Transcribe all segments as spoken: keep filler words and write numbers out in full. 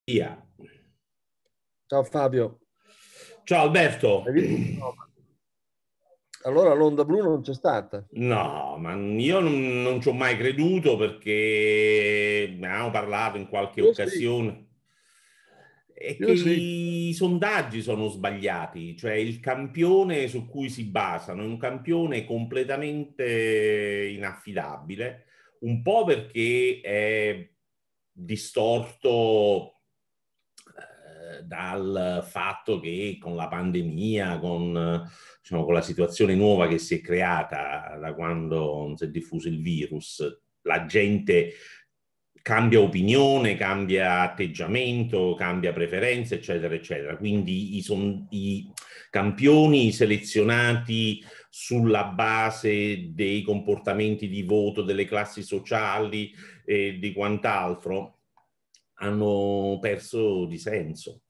Via. Ciao Fabio. Ciao Alberto. Hai visto? Allora l'onda blu non c'è stata. No, ma io non, non ci ho mai creduto perché ne abbiamo parlato in qualche Io sì, occasione. È che io sì. i sondaggi sono sbagliati, cioè il campione su cui si basano è un campione completamente inaffidabile, un po' perché è distorto eh, dal fatto che con la pandemia, con, eh, diciamo, con la situazione nuova che si è creata da quando si è diffuso il virus, la gente cambia opinione, cambia atteggiamento, cambia preferenze, eccetera, eccetera. Quindi i, son, i campioni selezionati sulla base dei comportamenti di voto, delle classi sociali e di quant'altro hanno perso di senso.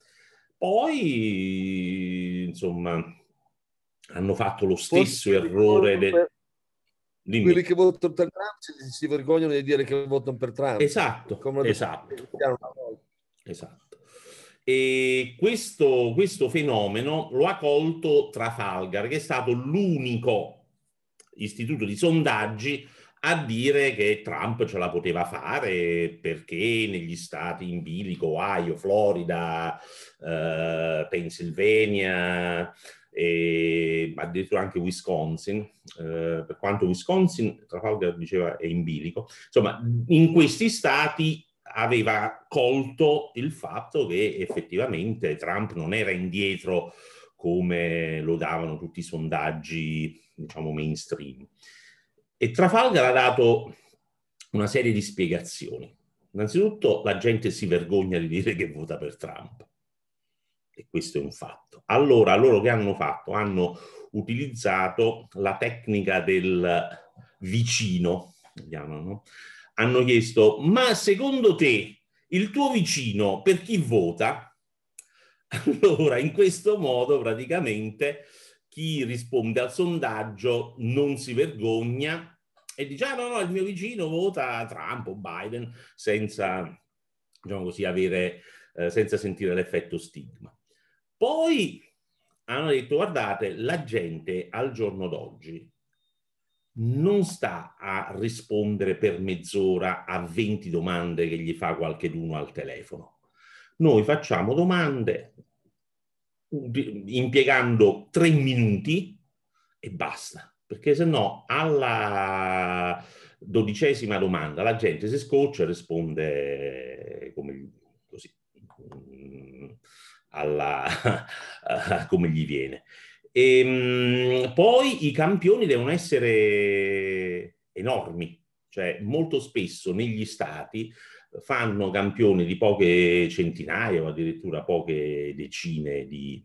Poi, insomma, hanno fatto lo Forse stesso quelli che errore votano del... per, quelli Dimmi. che votano per Trump si, si vergognano di dire che votano per Trump, Esatto, come lo esatto, dicevano una volta. esatto. E questo, questo fenomeno lo ha colto Trafalgar, che è stato l'unico istituto di sondaggi a dire che Trump ce la poteva fare perché negli stati in bilico, Ohio, Florida, eh, Pennsylvania e addirittura anche Wisconsin, eh, per quanto Wisconsin, Trafalgar diceva, è in bilico, insomma, in questi stati aveva colto il fatto che effettivamente Trump non era indietro come lo davano tutti i sondaggi, diciamo, mainstream. E Trafalgar ha dato una serie di spiegazioni. Innanzitutto, la gente si vergogna di dire che vota per Trump. E questo è un fatto. Allora, loro che hanno fatto? Hanno utilizzato la tecnica del vicino, chiamano. Hanno chiesto, ma secondo te il tuo vicino per chi vota? Allora, in questo modo praticamente chi risponde al sondaggio non si vergogna e dice, ah no, no, il mio vicino vota Trump o Biden senza, diciamo così, avere, eh, senza sentire l'effetto stigma. Poi hanno detto, guardate, la gente al giorno d'oggi non sta a rispondere per mezz'ora a venti domande che gli fa qualcheduno al telefono. Noi facciamo domande impiegando tre minuti e basta, perché se no alla dodicesima domanda la gente si scoccia e risponde come così, alla, come gli viene. E, poi i campioni devono essere enormi, cioè molto spesso negli stati fanno campioni di poche centinaia o addirittura poche decine di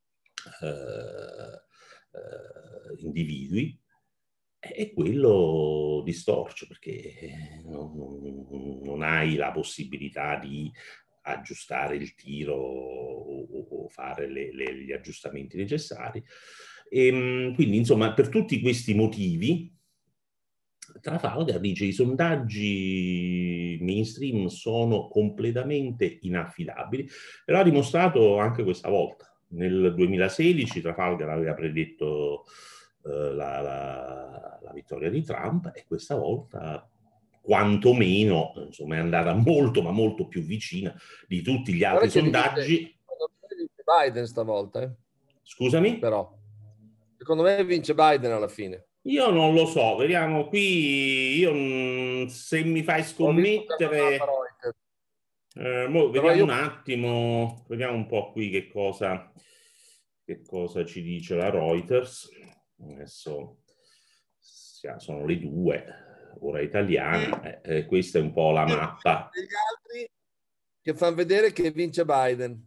eh, eh, individui e quello distorce perché non, non hai la possibilità di aggiustare il tiro o, o fare le, le, gli aggiustamenti necessari. E, quindi, insomma, per tutti questi motivi, Trafalgar dice i sondaggi mainstream sono completamente inaffidabili e l'ha dimostrato anche questa volta. Nel duemilasedici Trafalgar aveva predetto eh, la, la, la vittoria di Trump e questa volta quantomeno insomma, è andata molto ma molto più vicina di tutti gli Guarda altri che vince, sondaggi. secondo me vince Biden stavolta, eh. Scusami? Però. Secondo me vince Biden alla fine. Io non lo so, vediamo qui, io, mh, se mi fai Ho visto calcolata scommettere, Reuters, eh, mo, però vediamo io un attimo, vediamo un po' qui che cosa, che cosa ci dice la Reuters. Adesso sono le due, ora italiana, eh, eh, questa è un po' la mappa. degli altri che fanno vedere che vince Biden.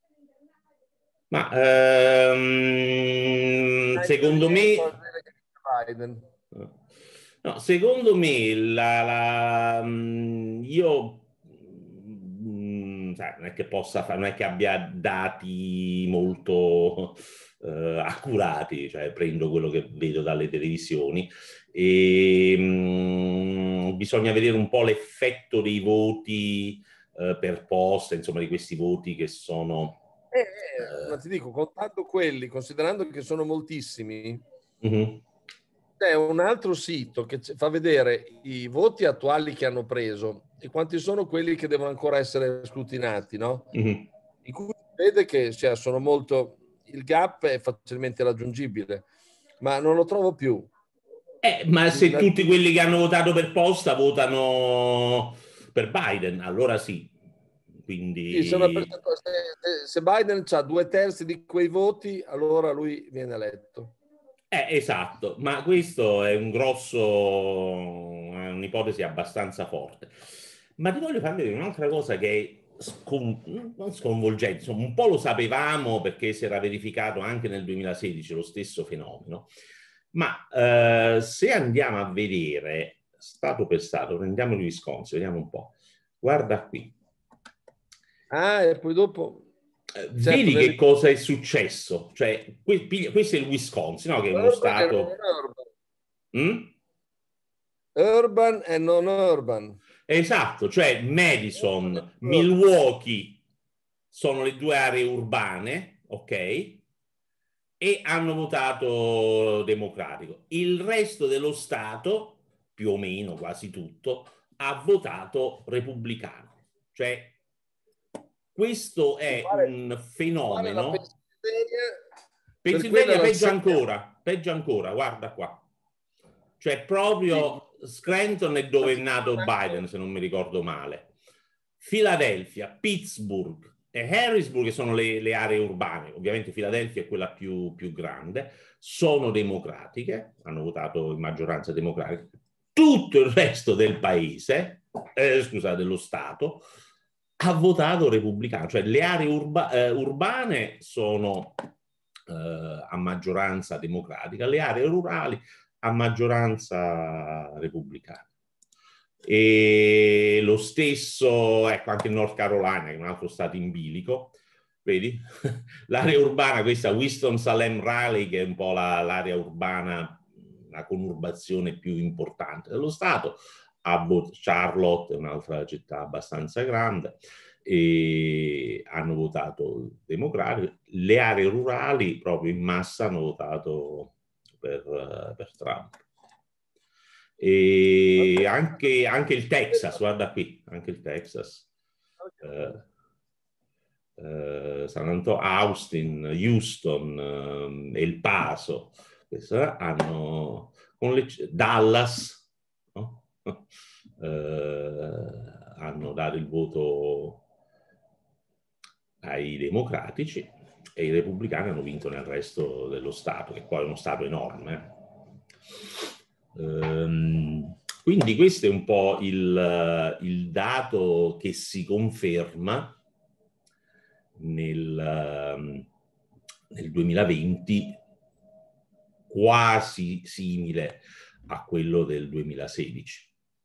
Ma ehm, secondo me, Fanno vedere che vince Biden. no, secondo me la, la, mh, io mh, sai, non è che possa fare, non è che abbia dati molto eh, accurati, cioè prendo quello che vedo dalle televisioni e mh, bisogna vedere un po' l'effetto dei voti eh, per posta, insomma, di questi voti che sono... Eh, eh, ma ti dico, contando quelli, considerando che sono moltissimi, uh-huh. c'è un altro sito che fa vedere i voti attuali che hanno preso e quanti sono quelli che devono ancora essere scrutinati, no? Uh-huh. In cui si vede che cioè, sono molto... il gap è facilmente raggiungibile, ma non lo trovo più. Eh, ma se La- tutti quelli che hanno votato per posta votano per Biden, allora sì. Sì, se, una Quindi... percentuale- se- se Biden ha due terzi di quei voti, allora lui viene eletto. Eh, esatto, ma questo è un grosso, è un'ipotesi abbastanza forte. Ma ti voglio far vedere un'altra cosa che è scon- non sconvolgente, insomma, un po' lo sapevamo perché si era verificato anche nel duemilasedici lo stesso fenomeno, ma eh, se andiamo a vedere stato per stato, prendiamo il Wisconsin, vediamo un po', guarda qui. Ah, e poi dopo, Eh, certo, vedi nelle... che cosa è successo? Cioè, que- piglia- questo è il Wisconsin, no? Che è uno urban e non stato... urban. Mm? Urban e non urban. Esatto, cioè Urban e Madison, non urban. Milwaukee sono le due aree urbane, ok? E hanno votato democratico. Il resto dello Stato, più o meno quasi tutto, ha votato repubblicano. Cioè, questo è Uguale, un uguale la fenomeno. Pennsylvania, per quella Pennsylvania la peggio Serie ancora, peggio ancora, guarda qua. Cioè sì, proprio Scranton è dove è anzi, nato Biden, se non mi ricordo male. Philadelphia, Pittsburgh e Harrisburg, che sono le, le aree urbane, ovviamente Philadelphia è quella più, più grande, sono democratiche, hanno votato in maggioranza democratica. Tutto il resto del paese, eh, scusa, dello Stato, ha votato repubblicano, cioè le aree urba, eh, urbane sono eh, a maggioranza democratica, le aree rurali a maggioranza repubblicana. E lo stesso, ecco, anche in North Carolina, che è un altro stato in bilico, vedi? L'area urbana, questa Winston-Salem-Raleigh, che è un po' la, l'area urbana, la conurbazione più importante dello stato, Abbott, Charlotte è un'altra città abbastanza grande, e hanno votato democratico. Le aree rurali proprio in massa hanno votato per, per Trump. E anche, anche il Texas, guarda qui, anche il Texas, eh, eh, San Antonio, Austin, Houston, eh, El Paso, hanno, con le, Dallas, no? eh, hanno dato il voto ai democratici e i repubblicani hanno vinto nel resto dello Stato, che poi è uno Stato enorme. Ehm, quindi questo è un po' il, il dato che si conferma nel, nel duemilaventi, quasi simile a quello del duemilasedici.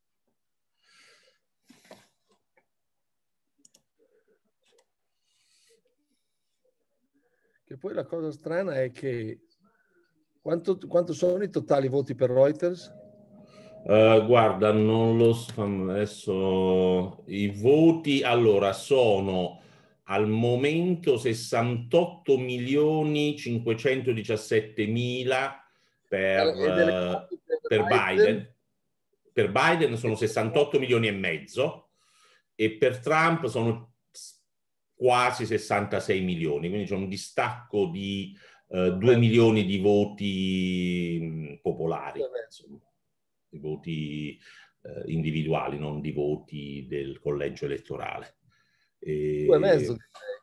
che poi la cosa strana è che quanto, quanto sono i totali voti per Reuters? Uh, guarda, non lo so, adesso i voti allora sono al momento sessantotto milioni cinquecentodiciassette mila per, E delle uh, voti per per Biden? Biden. Per Biden sono sessantotto milioni e mezzo e per Trump sono quasi sessantasei milioni, quindi c'è un distacco di uh, due milioni di voti mh, popolari, insomma, di voti uh, individuali, non di voti del collegio elettorale. Due e mezzo. E,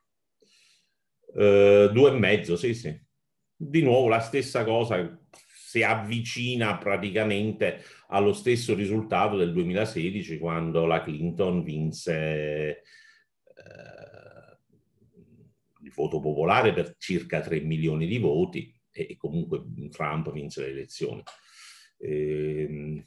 uh, due e mezzo, sì, sì. Di nuovo la stessa cosa, si avvicina praticamente allo stesso risultato del duemilasedici, quando la Clinton vinse eh, il voto popolare per circa tre milioni di voti e comunque Trump vinse le elezioni. E,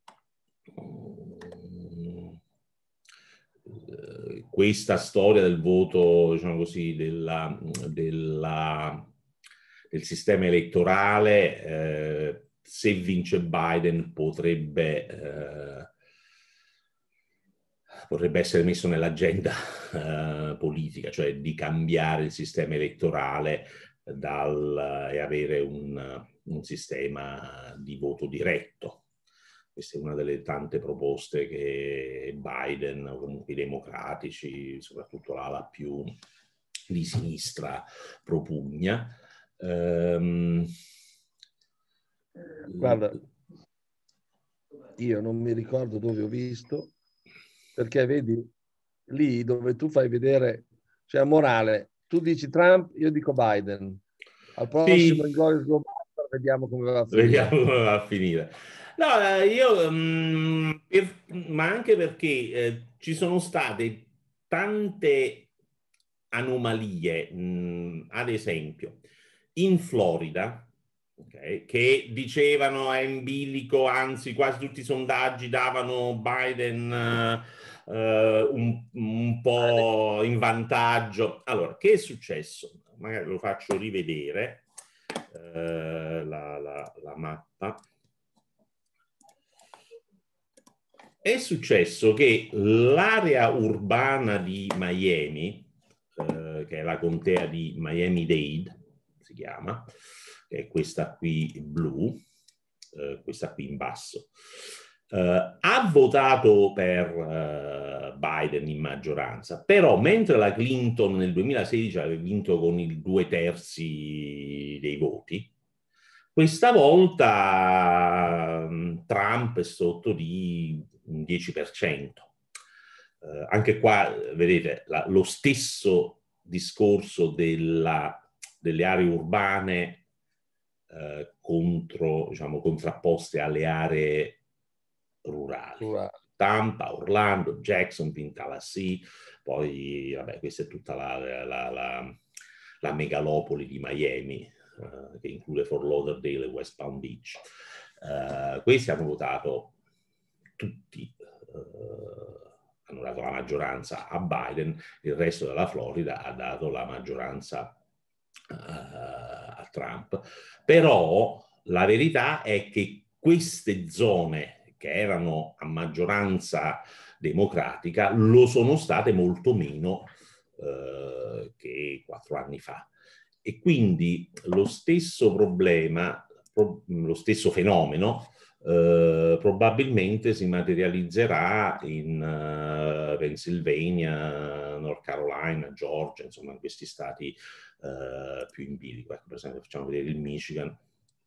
questa storia del voto, diciamo così, della, della, del sistema elettorale, eh, se vince Biden potrebbe, eh, potrebbe essere messo nell'agenda uh, politica, cioè di cambiare il sistema elettorale dal, e avere un, un sistema di voto diretto. Questa è una delle tante proposte che Biden, o comunque i democratici, soprattutto l'ala più di sinistra, propugna. Um, Guarda, io non mi ricordo dove ho visto, perché vedi, lì dove tu fai vedere, cioè morale, tu dici Trump, io dico Biden. Al prossimo sì, Inglourious Basterds vediamo come va a finire. Vediamo come va a finire. No, io, um, per, ma anche perché eh, ci sono state tante anomalie, mh, ad esempio, in Florida, okay, che dicevano è in bilico, anzi quasi tutti i sondaggi davano Biden uh, uh, un, un po' in vantaggio. Allora, che è successo? Magari lo faccio rivedere. Uh, la, la, la mappa. È successo che l'area urbana di Miami, eh, che è la contea di Miami-Dade, si chiama, che è questa qui blu, eh, questa qui in basso, eh, ha votato per eh, Biden in maggioranza, però mentre la Clinton nel duemilasedici aveva vinto con il due terzi dei voti, questa volta um, Trump è sotto di un dieci per cento. Uh, anche qua, vedete, la, lo stesso discorso della, delle aree urbane uh, contro, diciamo, contrapposte alle aree rurali. Wow. Tampa, Orlando, Jacksonville, Tallahassee, poi, vabbè, questa è tutta la, la, la, la megalopoli di Miami, Uh, che include Fort Lauderdale e West Palm Beach. Uh, questi hanno votato tutti, uh, hanno dato la maggioranza a Biden, il resto della Florida ha dato la maggioranza uh, a Trump. Però la verità è che queste zone che erano a maggioranza democratica lo sono state molto meno uh, che quattro anni fa. E quindi lo stesso problema, lo stesso fenomeno, eh, probabilmente si materializzerà in uh, Pennsylvania, North Carolina, Georgia, insomma in questi stati uh, più in bilico. Ecco, per esempio facciamo vedere il Michigan,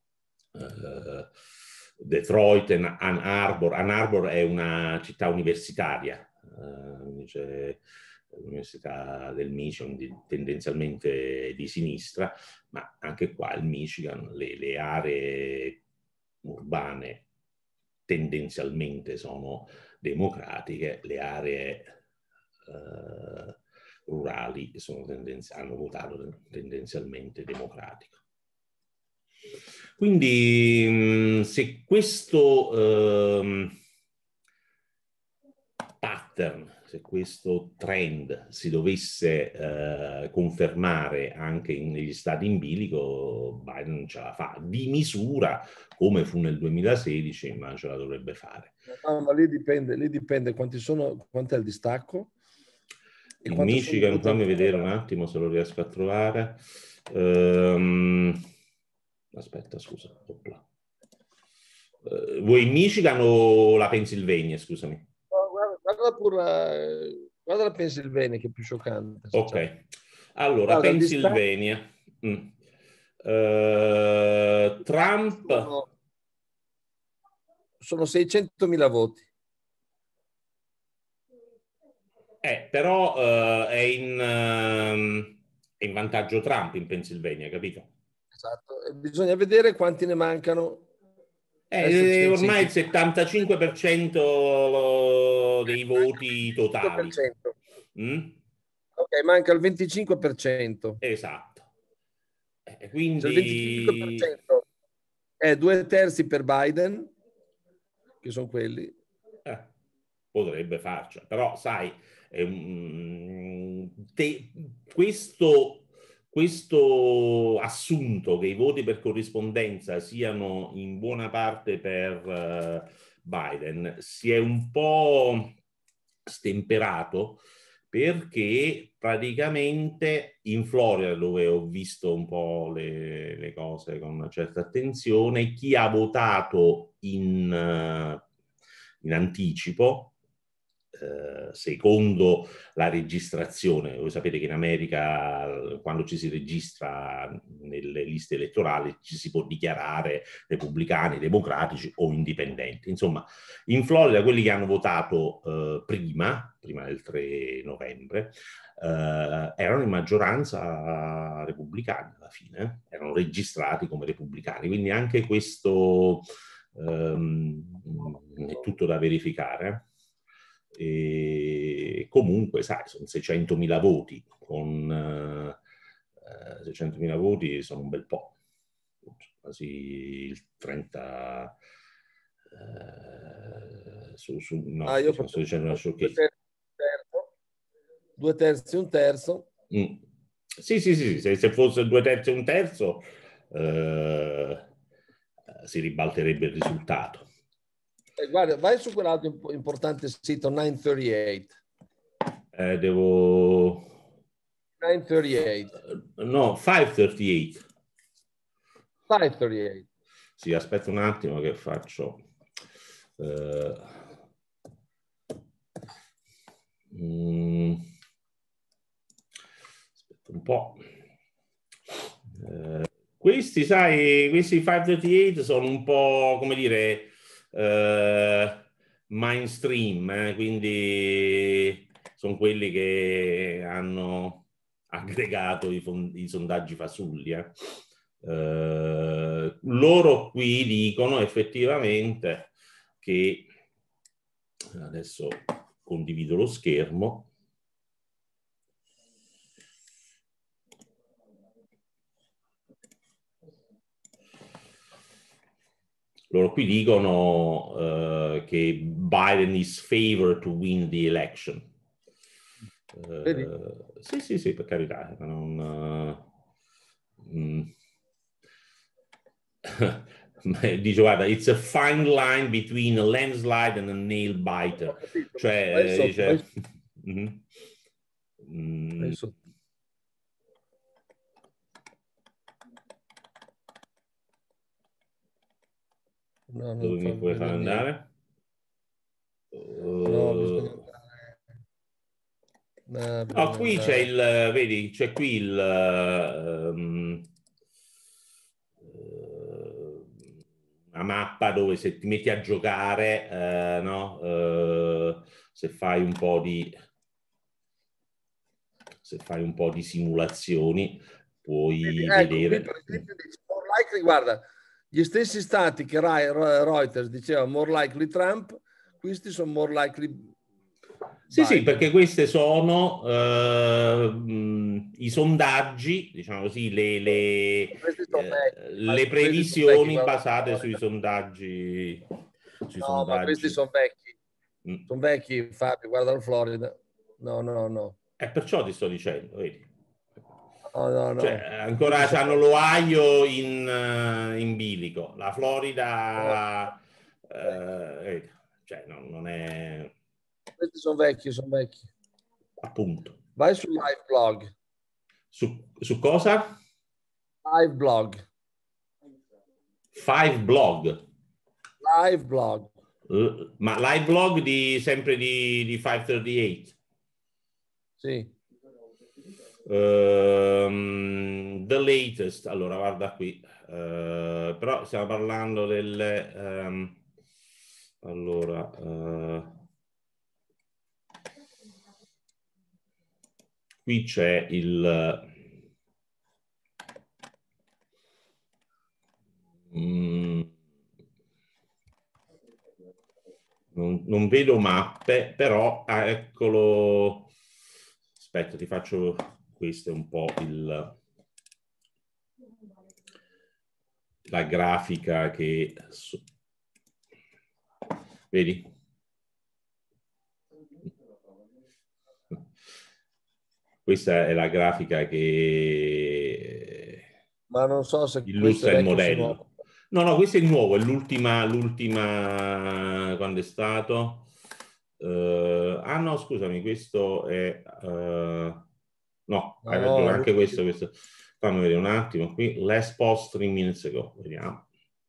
uh, Detroit, Ann Arbor. Ann Arbor è una città universitaria, uh, cioè, l'Università del Michigan, di, tendenzialmente di sinistra, ma anche qua il Michigan, le, le aree urbane tendenzialmente sono democratiche, le aree eh, rurali sono tendenzi- hanno votato tendenzialmente democratico. Quindi se questo eh, pattern, se questo trend si dovesse eh, confermare anche in, negli stati in bilico, Biden non ce la fa di misura come fu nel duemilasedici, ma ce la dovrebbe fare. No, ma lì dipende, lì dipende quanti sono, quanto è il distacco. E il Michigan, fammi vedere un attimo se lo riesco a trovare. Um, aspetta, scusa. Uh, vuoi il Michigan o la Pennsylvania, scusami? Guarda, pure la, guarda la Pennsylvania che è più scioccante. Ok, c'è. Allora, guarda, Pennsylvania. Mm. Uh, Trump... Sono, sono seicentomila voti. Eh, però uh, è, in, uh, è in vantaggio Trump in Pennsylvania, capito? Esatto, e bisogna vedere quanti ne mancano. Eh, ormai il settantacinque per cento dei voti totali. Mm? Ok, manca il venticinque per cento. Esatto. Eh, quindi... Se il venticinque per cento è due terzi per Biden, che sono quelli. Eh, potrebbe farcela, però sai, um, te, questo... Questo assunto che i voti per corrispondenza siano in buona parte per uh, Biden si è un po' stemperato, perché praticamente in Florida, dove ho visto un po' le, le cose con una certa attenzione, chi ha votato in, in anticipo, eh, secondo la registrazione, voi sapete che in America quando ci si registra nelle liste elettorali ci si può dichiarare repubblicani, democratici o indipendenti. Insomma, in Florida quelli che hanno votato eh, prima, prima del tre novembre, eh, erano in maggioranza repubblicani alla fine, erano registrati come repubblicani, quindi anche questo ehm, è tutto da verificare. E comunque, sai, sono seicentomila voti, con eh, seicentomila voti sono un bel po', quasi il trenta eh, su, su, no, Ah, io scusa, sto dicendo una due sciocchezza. terzi, due terzi, un terzo. Mm. Sì, sì, sì, se, se fosse due terzi e un terzo eh, si ribalterebbe il risultato. Eh, guarda, vai su quell'altro importante sito novecentotrentotto. Eh, devo... novecentotrentotto. No, cinquecentotrentotto. cinquecentotrentotto. Sì, aspetta un attimo che faccio... Eh... Mm... Aspetta un po'. Eh... Questi, sai, questi cinquecentotrentotto sono un po', come dire... Eh... mainstream, eh? Quindi sono quelli che hanno aggregato i, i sondaggi fasulli. Eh? Eh, loro qui dicono effettivamente che, adesso condivido lo schermo, loro qui dicono uh, che Biden is favored to win the election. Uh, sì, sì, sì, per carità. Non, uh, mm. Dice, guarda, it's a fine line between a landslide and a nail biter. Cioè, vai sotto, dice... vai sotto. Mm-hmm. Mm. Vai sotto. No, Dove mi puoi far andare? Uh, no, bisogna andare. No, no, qui c'è il, vedi, c'è qui il, um, una mappa dove se ti metti a giocare, uh, no, uh, se fai un po' di, se fai un po' di simulazioni, puoi ecco, vedere. Qui per esempio dice, more likely, guarda, gli stessi stati che Reuters diceva more likely Trump, questi sono more likely Sì, Biden. sì, perché queste sono uh, mh, i sondaggi, diciamo così, le, le, eh, le previsioni vecchi, basate sui sondaggi. Sui no, sondaggi. ma questi sono vecchi. Mm. Sono vecchi, Fabio, guarda la Florida. No, no, no. E perciò ti sto dicendo, vedi. No, no, no. Cioè, ancora hanno l'Ohio in, uh, in bilico, la Florida, no. uh, cioè, no, non è... Questi sono vecchi, sono vecchi. Appunto. Vai su Live Blog. Su, su cosa? Live Blog. Five Blog. Live Blog. Uh, ma Live Blog di, sempre di, di cinquecentotrentotto? Sì. Um, the latest, allora guarda qui, uh, però stiamo parlando delle... Um, allora... Uh, qui c'è il... Mm, non, non vedo mappe, però ah, eccolo. Aspetta, ti faccio questo è un po' il la grafica che vedi? Questa è la grafica che ma non so se illustra il modello. No, no, questo è il nuovo, è l'ultima, l'ultima, quando è stato? Uh, ah no, scusami, questo è... Uh, no, hai ragione, No, anche lui- questo, questo. Fammi vedere un attimo qui. Last post three minutes ago. Vediamo.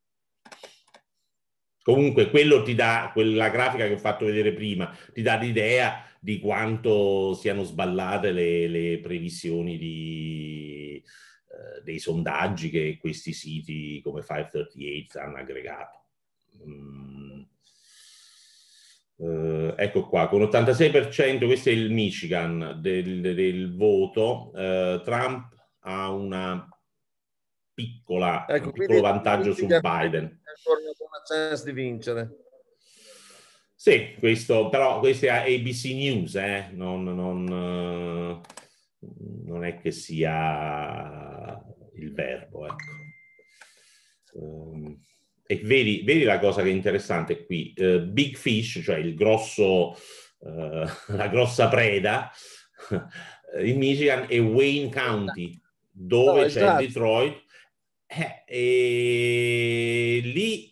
Comunque quello ti dà, quella grafica che ho fatto vedere prima, ti dà l'idea di quanto siano sballate le, le previsioni di, eh, dei sondaggi che questi siti come fivetrentotto hanno aggregato. Mm. Uh, ecco qua, con ottantasei per cento, questo è il Michigan del, del voto, uh, Trump ha una piccola, ecco, un piccolo quindi, vantaggio quindi su che è Biden. ancora una buona chance di vincere. Sì, questo, però questo è A B C News, eh? non, non, non è che sia il verbo, ecco. Um, e vedi, vedi la cosa che è interessante qui, uh, Big Fish, cioè il grosso, uh, la grossa preda in Michigan è Wayne County, No, dove c'è esatto. Detroit, eh, e lì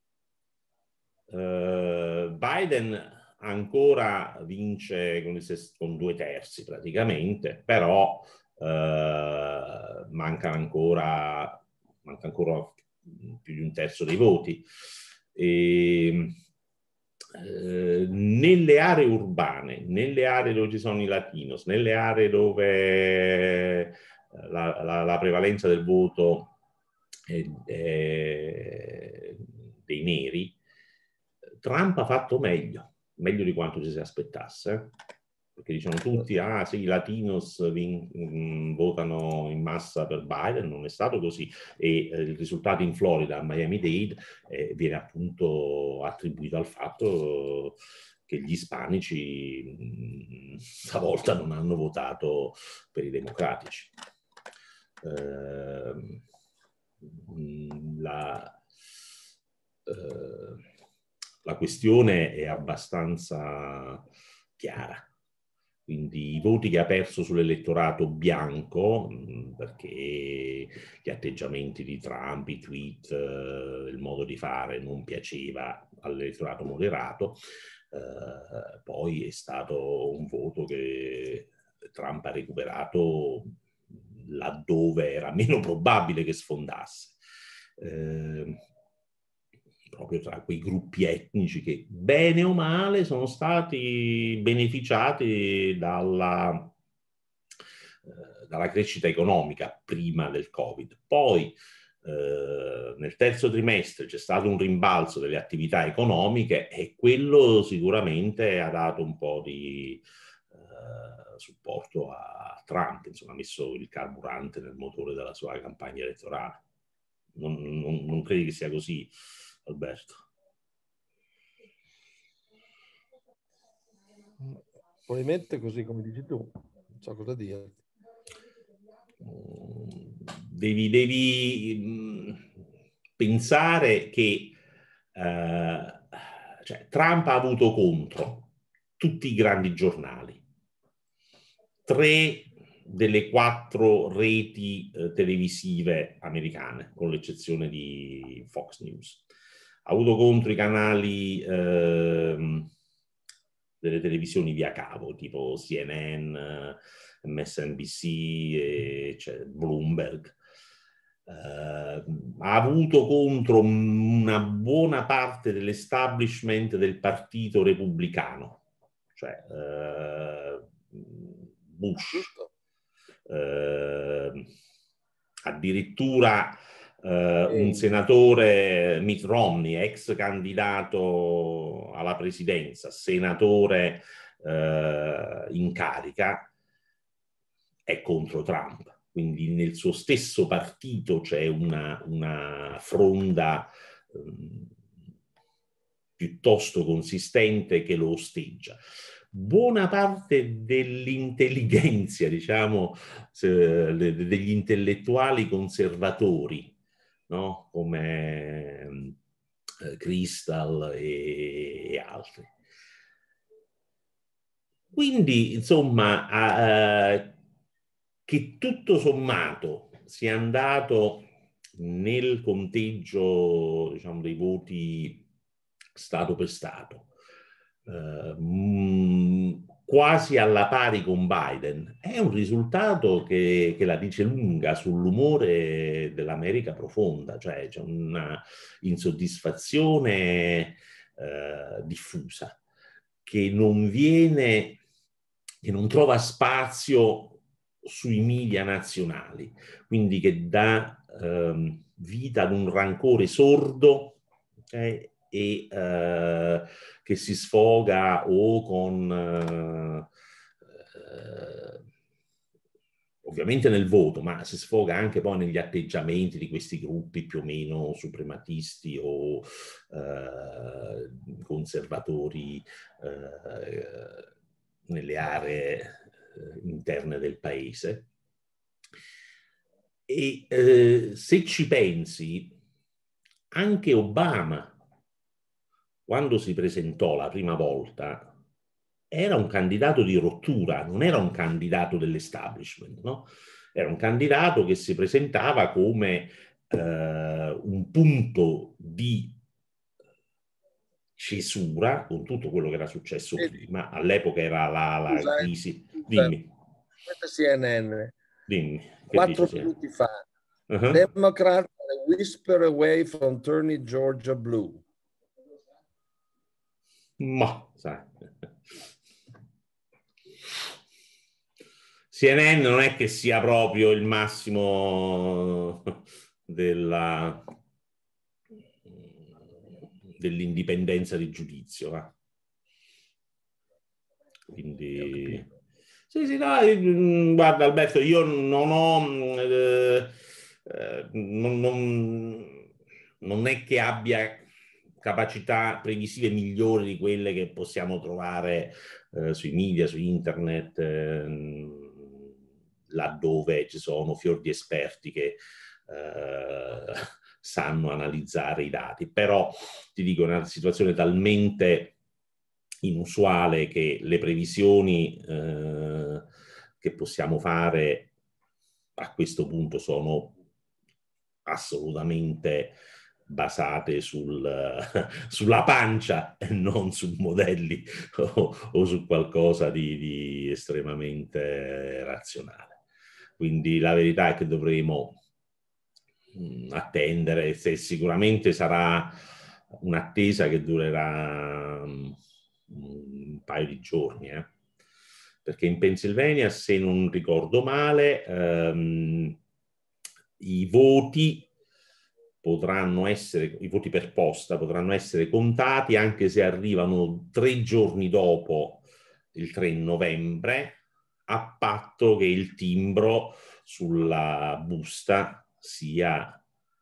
Uh, Biden ancora vince con, il, con due terzi praticamente, però uh, manca ancora, manca ancora più di un terzo dei voti. E, uh, nelle aree urbane, nelle aree dove ci sono i latinos, nelle aree dove la, la, la prevalenza del voto è, è dei neri, Trump ha fatto meglio, meglio di quanto ci si aspettasse, perché diciamo tutti, ah sì, i latinos vin- mh, votano in massa per Biden, non è stato così, e eh, il risultato in Florida, a Miami-Dade, eh, viene appunto attribuito al fatto che gli ispanici mh, stavolta non hanno votato per i democratici. Eh, la... Eh, la questione è abbastanza chiara. Quindi i voti che ha perso sull'elettorato bianco, perché gli atteggiamenti di Trump, i tweet, eh, il modo di fare non piaceva all'elettorato moderato, eh, poi è stato un voto che Trump ha recuperato laddove era meno probabile che sfondasse. Eh, proprio tra quei gruppi etnici che bene o male sono stati beneficiati dalla, eh, dalla crescita economica prima del Covid. Poi eh, nel terzo trimestre c'è stato un rimbalzo delle attività economiche e quello sicuramente ha dato un po' di eh, supporto a Trump, insomma ha messo il carburante nel motore della sua campagna elettorale. Non, non, non credi che sia così, Alberto? Probabilmente così come dici tu, non so cosa dire. Devi, devi mh, pensare che eh, cioè, Trump ha avuto contro tutti i grandi giornali, tre delle quattro reti eh, televisive americane, con l'eccezione di Fox News. Ha avuto contro i canali ehm, delle televisioni via cavo, tipo C N N, M S N B C, e, cioè, Bloomberg. Uh, ha avuto contro una buona parte dell'establishment del partito repubblicano, cioè uh, Bush, uh, addirittura uh, un senatore, Mitt Romney, ex candidato alla presidenza, senatore uh, in carica, è contro Trump. Quindi nel suo stesso partito c'è una, una fronda um, piuttosto consistente che lo osteggia. Buona parte dell'intelligenza, diciamo, degli intellettuali conservatori, no? Come eh, Kristol e, e altri. Quindi, insomma, eh, che tutto sommato sia andato nel conteggio, diciamo, dei voti stato per stato eh, mh, quasi alla pari con Biden. È un risultato che, che la dice lunga sull'umore dell'America profonda, cioè c'è una insoddisfazione eh, diffusa che non viene, che non trova spazio sui media nazionali, quindi che dà ehm, vita ad un rancore sordo, okay? E eh, che si sfoga o con eh, eh, ovviamente nel voto, ma si sfoga anche poi negli atteggiamenti di questi gruppi più o meno suprematisti o eh, conservatori eh, nelle aree eh, interne del paese. E eh, se ci pensi, anche Obama, quando si presentò la prima volta, era un candidato di rottura, non era un candidato dell'establishment, no? Era un candidato che si presentava come eh, un punto di cesura con tutto quello che era successo prima. All'epoca era la, la Scusa, eh, crisi. scusa, Dimmi, questa C N N, dimmi, che quattro dici? minuti fa, Uh-huh. Democrat whisper away from turning Georgia blue. Ma, sai. C N N non è che sia proprio il massimo della, dell'indipendenza di giudizio. Va? Quindi, sì, sì, no, guarda Alberto, io non ho, eh, eh, non, non, non è che abbia capacità previsive migliori di quelle che possiamo trovare eh, sui media, su internet, eh, laddove ci sono fior di esperti che eh, sanno analizzare i dati. Però ti dico, è una situazione talmente inusuale che le previsioni eh, che possiamo fare a questo punto sono assolutamente basate sul, sulla pancia e non su modelli o, o su qualcosa di, di estremamente razionale. Quindi la verità è che dovremo mh, attendere, se sicuramente sarà un'attesa che durerà mh, un paio di giorni, eh? Perché in Pennsylvania, se non ricordo male, ehm, i voti potranno essere, i voti per posta potranno essere contati anche se arrivano tre giorni dopo il tre novembre, a patto che il timbro sulla busta sia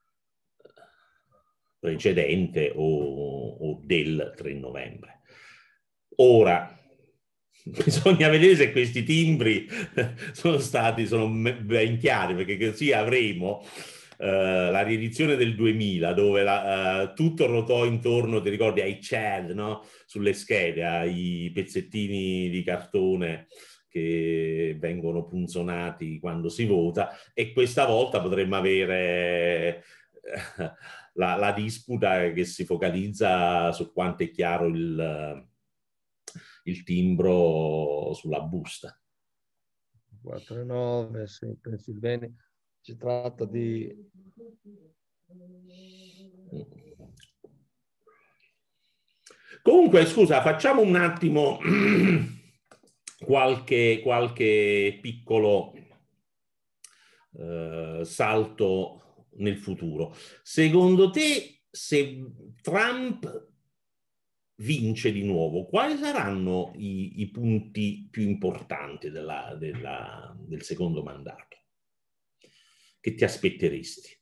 precedente o, o del tre novembre. Ora, bisogna vedere se questi timbri sono stati sono ben chiari, perché così avremo uh, la riedizione del duemila, dove la, uh, tutto ruotò intorno, ti ricordi, ai Chad, no? Sulle schede, ai pezzettini di cartone che vengono punzonati quando si vota, e questa volta potremmo avere la, la disputa che si focalizza su quanto è chiaro il, il timbro sulla busta. quattro nove, sì, Pennsylvania. Si tratta di... Comunque, scusa, facciamo un attimo qualche, qualche piccolo eh, salto nel futuro. Secondo te, se Trump vince di nuovo, quali saranno i, i punti più importanti della, della, del secondo mandato? Che ti aspetteresti?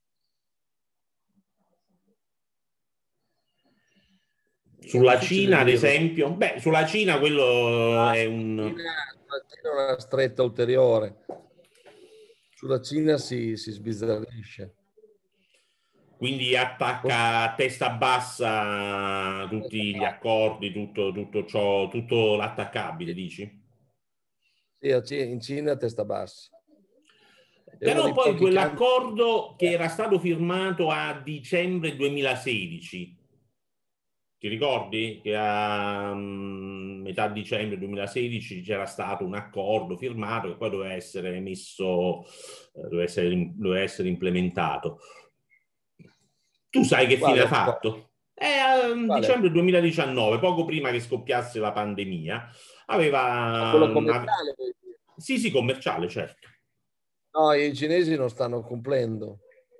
Sulla Cina, ad esempio? Beh, sulla Cina quello è un... Sulla Cina è una stretta ulteriore. Sulla Cina si, si sbizzarrisce. Quindi attacca a testa bassa tutti gli accordi, tutto, tutto ciò, tutto l'attaccabile, dici? Sì, in Cina a testa bassa. Però poi quell'accordo che era stato firmato a dicembre duemilasedici, Ti ricordi che a um, metà dicembre duemilasedici c'era stato un accordo firmato che poi doveva essere messo, eh, doveva essere, doveva essere implementato. Tu sai che fine Quale ha accordo? fatto? È a um, Quale? dicembre duemiladiciannove, poco prima che scoppiasse la pandemia, Ma aveva... quello um, ave- commerciale, vuoi dire? Sì, sì, commerciale, certo. No, i cinesi non stanno complendo.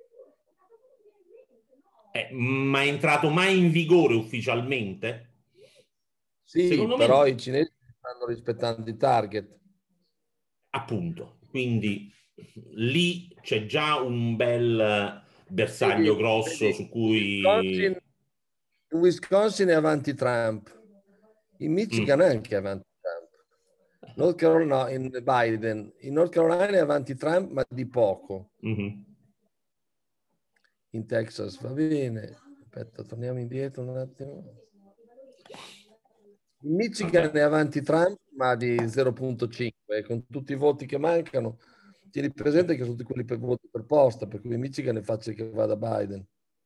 Eh, ma è entrato mai in vigore ufficialmente? Sì, Secondo me però no. i cinesi stanno rispettando i target. Appunto, quindi lì c'è già un bel Vedi, bersaglio grosso vedi, su in Wisconsin, cui... in Wisconsin è avanti Trump, in Michigan Mm, è anche avanti Trump, North Carolina, in Biden, in North Carolina è avanti Trump, ma di poco. mhm. In Texas va bene. Aspetta, torniamo indietro un attimo. In Michigan Vabbè. è avanti Trump, ma di zero virgola cinque, con tutti i voti che mancano. Tieni presente che sono tutti quelli per voti per posta, per cui in Michigan è facile che vada Biden.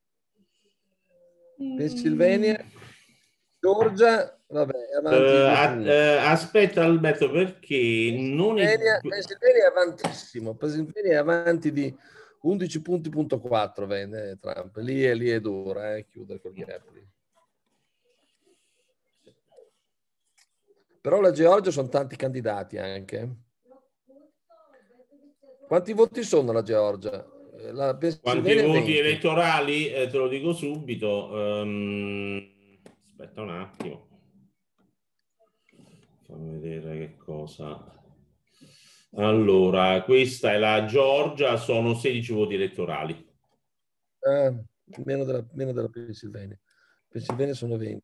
Mm. Pennsylvania, Georgia, vabbè, è avanti Eh, due a- punti. eh, aspetta Alberto, perché non è... Pennsylvania, Pennsylvania è avantissimo. Pennsylvania è avanti di undici punti punto quattro vende Trump. Lì è, lì è dura, eh, chiudere quel gap lì. Però la Georgia sono tanti candidati anche. Quanti voti sono la Georgia? La Quanti Pennsylvania voti venti. elettorali? Eh, te lo dico subito. Ehm, aspetta un attimo. Fammi vedere che cosa... Allora, questa è la Georgia, sono sedici voti elettorali. Ah, meno della, meno della Pennsylvania. Pennsylvania sono venti.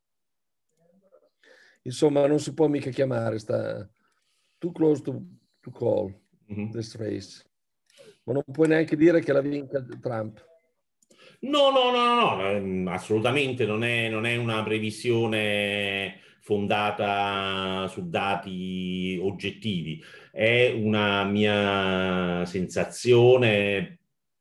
Insomma, non si può mica chiamare, sta too close to, to call Mm-hmm. this race. Ma non puoi neanche dire che la vinca Trump. No, no, no, no, no, ehm, assolutamente non è, non è una previsione fondata su dati oggettivi, è una mia sensazione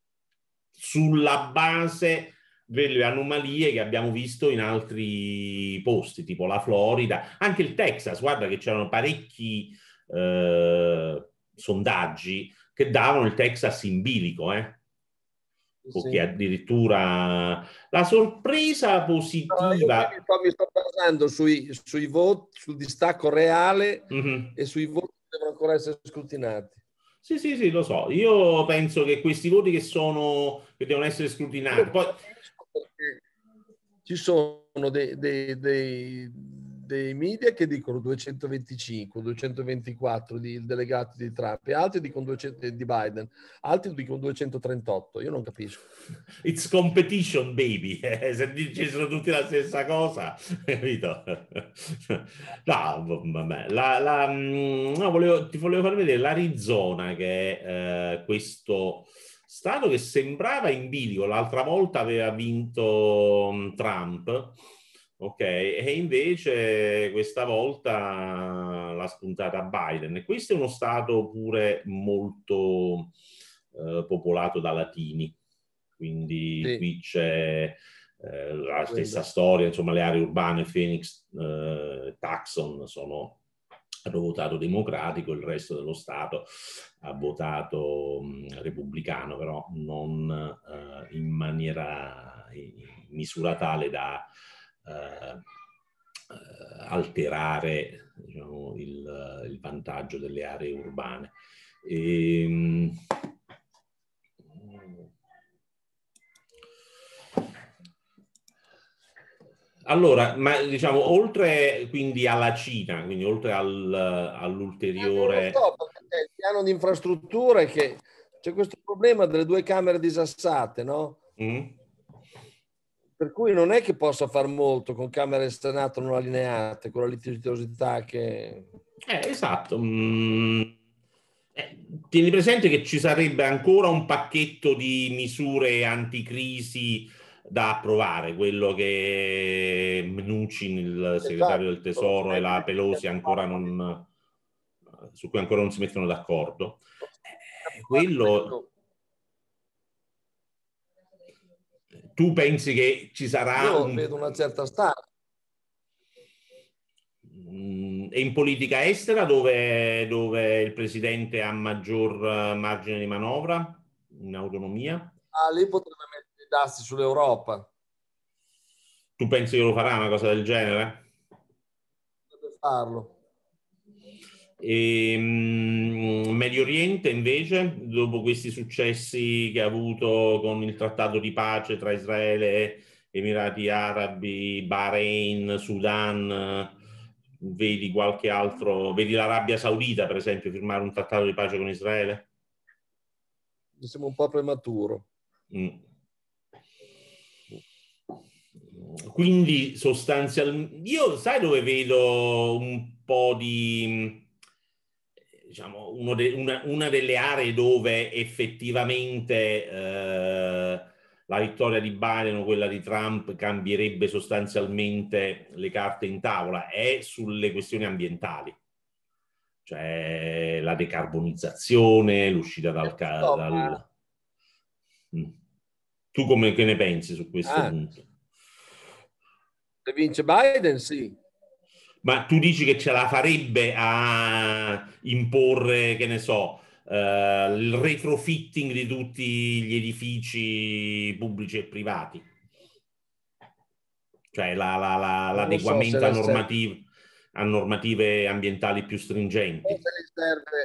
sulla base delle anomalie che abbiamo visto in altri posti, tipo la Florida, anche il Texas. Guarda che c'erano parecchi eh, sondaggi che davano il Texas in bilico, eh? O che Sì. addirittura la sorpresa No, io qui mi positiva. sto, mi sto basando sui, sui voti, sul distacco reale Mhm. e sui voti che devono ancora essere scrutinati. Sì, sì, sì, lo so. Io penso che questi voti che sono, che devono essere Io scrutinati, non poi capisco perché ci sono dei, dei, dei, dei media che dicono duecentoventicinque, duecentoventiquattro di delegati di Trump e altri dicono duecento di Biden, altri dicono duecentotrentotto. Io non capisco. it's competition, baby. Eh, se dicessero tutti la stessa cosa, capito? No, vabbè. La, la, mm, no, volevo, ti volevo far vedere l'Arizona, che è eh, questo stato che sembrava in bilico. L'altra volta aveva vinto um, Trump, ok? E invece questa volta l'ha spuntata Biden. E questo è uno stato pure molto eh, popolato da latini. Quindi Sì, qui c'è eh, la stessa quello. storia, insomma le aree urbane, Phoenix, eh, Tucson sono hanno votato democratico, il resto dello Stato ha votato mh, repubblicano, però non eh, in maniera, in misura tale da eh, alterare diciamo, il, il vantaggio delle aree urbane. E, mh, allora, ma diciamo, oltre quindi alla Cina, quindi oltre al, Eh, non lo all'ulteriore... so, perché c'è il piano di infrastrutture che c'è questo problema delle due camere disassate, no? Mm? Per cui non è che possa far molto con Camera e Senato non allineate, con la litigiosità che... Eh, esatto. Mm. Eh, tieni presente che ci sarebbe ancora un pacchetto di misure anticrisi da approvare, quello che Mnuchin, il segretario Esatto, del Tesoro, e la Pelosi ancora non, su cui ancora non si mettono d'accordo. Eh, quello tu pensi che ci sarà Io un... vedo una certa stanza. E in politica estera dove, dove il presidente ha maggior margine di manovra, in autonomia? Ah, lì potrebbe mettere i dazi sull'Europa. Tu pensi che lo farà una cosa del genere? Potrebbe farlo. E, um, Medio Oriente invece, dopo questi successi che ha avuto con il trattato di pace tra Israele, Emirati Arabi, Bahrain, Sudan, vedi qualche altro, vedi l'Arabia Saudita per esempio firmare un trattato di pace con Israele? Mi sembra un po' prematuro. Mm. Quindi sostanzialmente io sai dove vedo un po' di, diciamo, uno de, una, una delle aree dove effettivamente eh, la vittoria di Biden o quella di Trump cambierebbe sostanzialmente le carte in tavola è sulle questioni ambientali, cioè la decarbonizzazione, l'uscita dal... No, ma... dal... Tu come che ne pensi su questo ah, punto? se vince Biden, sì. Ma tu dici che ce la farebbe a imporre, che ne so, eh, il retrofitting di tutti gli edifici pubblici e privati? Cioè la, la, la, Non lo so se l'adeguamento a, le serve, normative, a normative ambientali più stringenti? se le serve.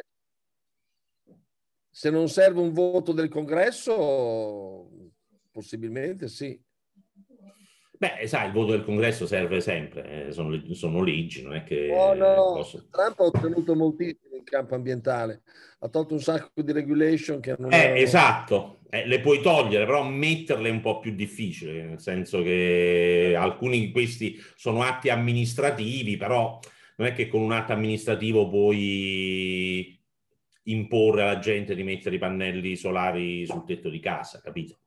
Se non serve un voto del Congresso, possibilmente sì. Beh, sai, il voto del Congresso serve sempre, eh, sono, sono leggi, non è No, che no, posso... Trump ha ottenuto moltissimo in campo ambientale, ha tolto un sacco di regulation che non Eh, erano... esatto, eh, le puoi togliere, però metterle è un po' più difficile, nel senso che alcuni di questi sono atti amministrativi, però non è che con un atto amministrativo puoi imporre alla gente di mettere i pannelli solari sul tetto di casa, capito?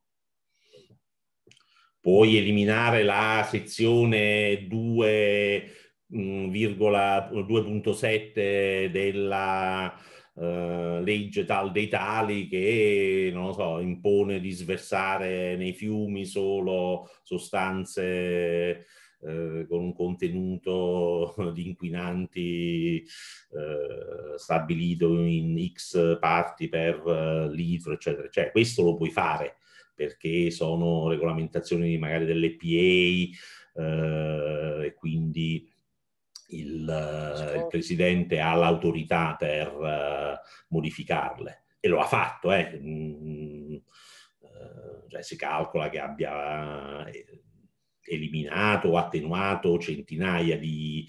Puoi eliminare la sezione due punto sette della uh, legge tal dei tali che, non lo so, impone di sversare nei fiumi solo sostanze uh, con un contenuto di inquinanti uh, stabilito in X parti per uh, litro, eccetera. Cioè, questo lo puoi fare perché sono regolamentazioni magari dell'E P A eh, e quindi il, eh, il presidente ha l'autorità per eh, modificarle e lo ha fatto, eh. Mm, eh, cioè si calcola che abbia eliminato o attenuato centinaia di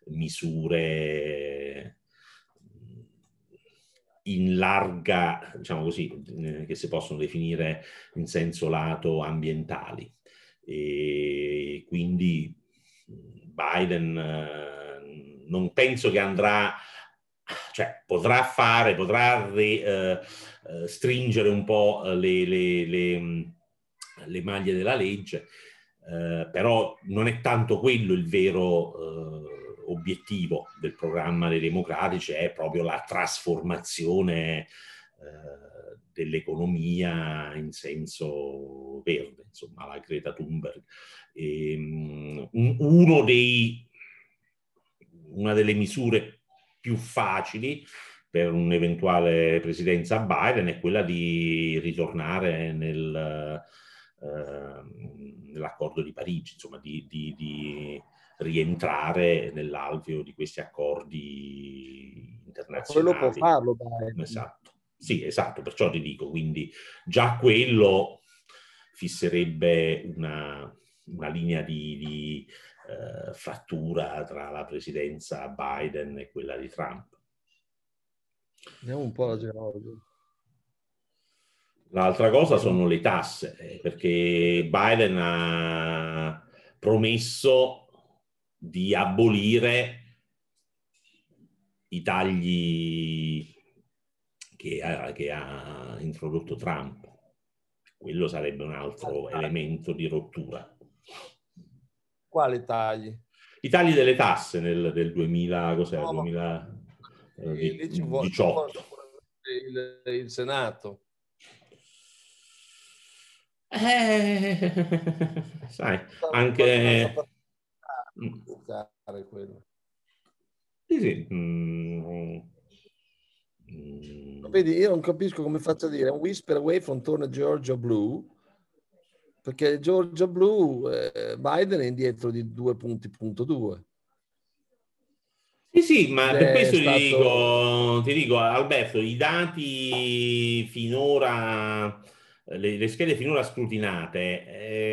misure in larga, diciamo così, eh, che si possono definire in senso lato ambientali. E quindi Biden eh, non penso che andrà, cioè potrà fare, potrà re, eh, eh, stringere un po' le, le, le, le maglie della legge, eh, però non è tanto quello il vero eh, obiettivo del programma dei democratici, è proprio la trasformazione eh, dell'economia in senso verde, insomma, la Greta Thunberg. E, um, uno dei, una delle misure più facili per un'eventuale presidenza Biden è quella di ritornare nel, eh, nell'accordo di Parigi, insomma, di, di, di rientrare nell'alveo di questi accordi Ma quello può internazionali. farlo, Biden. Esatto. Sì, esatto, perciò ti dico, quindi già quello fisserebbe una, una linea di, di eh, frattura tra la presidenza Biden e quella di Trump. Vediamo un po' la Georgia. L'altra cosa sono le tasse, eh, perché Biden ha promesso di abolire i tagli che ha, che ha introdotto Trump. Quello sarebbe un altro elemento di rottura. Quali tagli? I tagli delle tasse nel, del duemila, cos'era, No, lì ci vuole, ci vuole duemiladiciotto. il, il Senato. Eh, sai, Sta, sta, sta anche... per quello. Sì, sì. Mm. Mm. Vedi, io non capisco come faccio a dire un whisper away from torna Georgia Blue, perché Georgia Blue, eh, Biden è indietro di due punti, punto due. Sì, sì, ma per questo stato... ti dico, ti dico, Alberto, i dati finora, le, le schede finora scrutinate,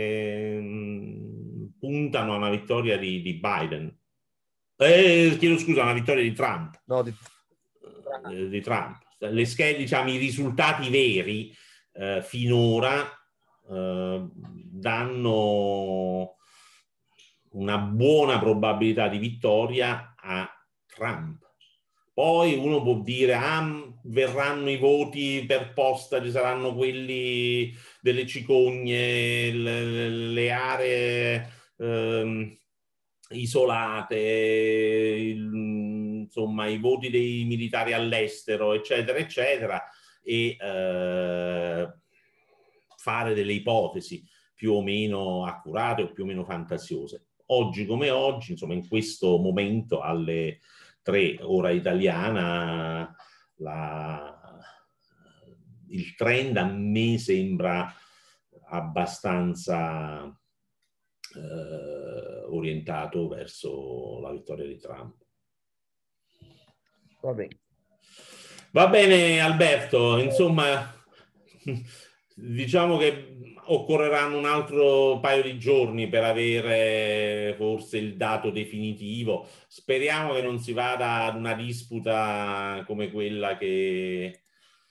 ehm, puntano a una vittoria di, di Biden. Eh, chiedo scusa, una vittoria di Trump. No, di... Eh, di Trump. Le schede, diciamo, i risultati veri eh, finora eh, danno una buona probabilità di vittoria a Trump. Poi uno può dire, ah, verranno i voti per posta, ci saranno quelli delle cicogne, le, le aree ehm, isolate, il, insomma, i voti dei militari all'estero, eccetera, eccetera, e eh, fare delle ipotesi più o meno accurate o più o meno fantasiose. Oggi come oggi, insomma, in questo momento alle tre ora italiana, la, il trend a me sembra abbastanza eh, orientato verso la vittoria di Trump. Va bene. Va bene, Alberto, insomma, diciamo che occorreranno un altro paio di giorni per avere forse il dato definitivo. Speriamo che non si vada ad una disputa come quella che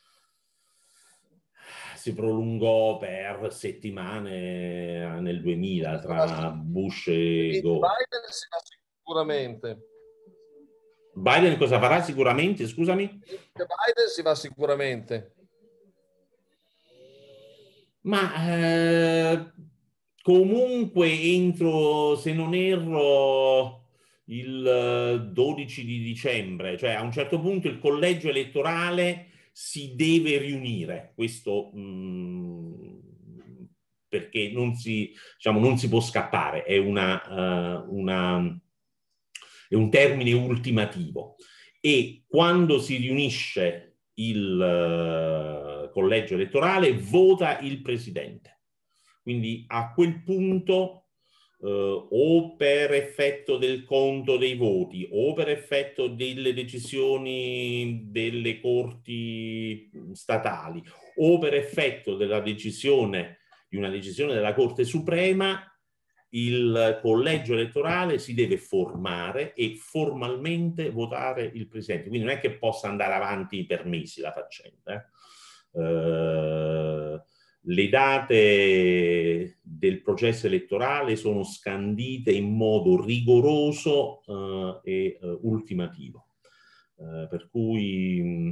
si prolungò per settimane nel duemila tra Bush e Gore. Biden si va sicuramente. Biden cosa farà sicuramente, scusami? Biden si va sicuramente. Ma eh, comunque entro, se non erro, il dodici di dicembre, cioè a un certo punto il collegio elettorale si deve riunire, questo mh, perché non si, diciamo, non si può scappare, è, una, uh, una, è un termine ultimativo. E quando si riunisce il uh, collegio elettorale vota il presidente. Quindi a quel punto Uh, o per effetto del conto dei voti o per effetto delle decisioni delle corti statali o per effetto della decisione di una decisione della Corte Suprema, il collegio elettorale si deve formare e formalmente votare il presidente. Quindi non è che possa andare avanti per mesi la faccenda. Eh? Uh, le date del processo elettorale sono scandite in modo rigoroso uh, e uh, ultimativo. Uh, per cui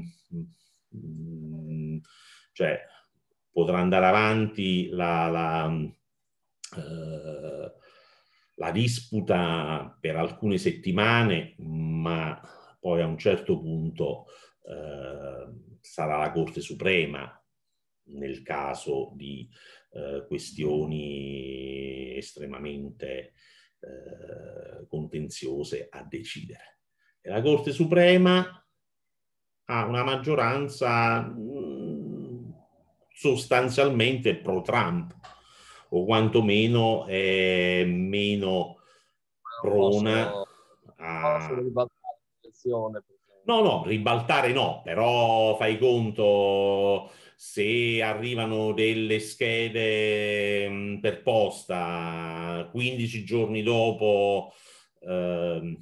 mh, cioè, potrà andare avanti la, la, uh, la disputa per alcune settimane, ma poi a un certo punto sarà la Corte Suprema, nel caso di eh, questioni estremamente eh, contenziose, a decidere. E la Corte Suprema ha una maggioranza mh, sostanzialmente pro-Trump, o quantomeno è meno prona a... No, no, ribaltare no, però fai conto, se arrivano delle schede mh, per posta quindici giorni dopo ehm,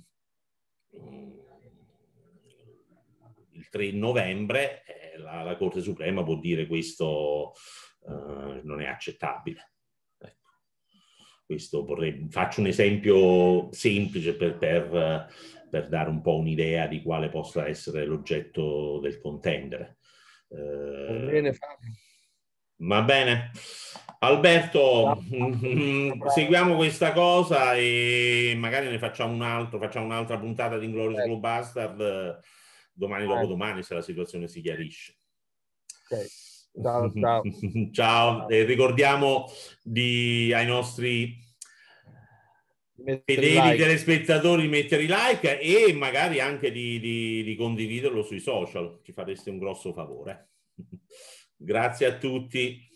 il tre novembre, eh, la, la Corte Suprema può dire questo eh, non è accettabile. Ecco. Questo vorrei, faccio un esempio semplice per, per per dare un po' un'idea di quale possa essere l'oggetto del contendere. Eh, va bene, Fabio. Va bene. Alberto, no. Seguiamo questa cosa e magari ne facciamo un altro, facciamo un'altra puntata di Inglourious Glue Bastard domani dopodomani se la situazione si chiarisce. Okay. Ciao, ciao. Ciao, e ricordiamo di, ai nostri fedeli like. telespettatori, mettere i like e magari anche di, di, di condividerlo sui social, ci fareste un grosso favore. Grazie a tutti.